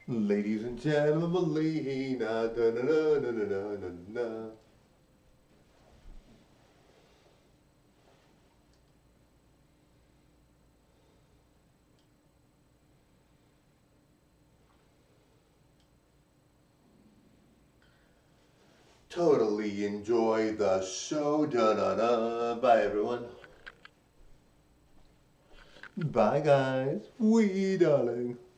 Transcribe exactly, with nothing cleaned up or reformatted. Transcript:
Ladies and gentlemen, Melina, da na na na na na na na. Totally enjoy the show, da na na. Bye everyone. Bye guys, wee darling.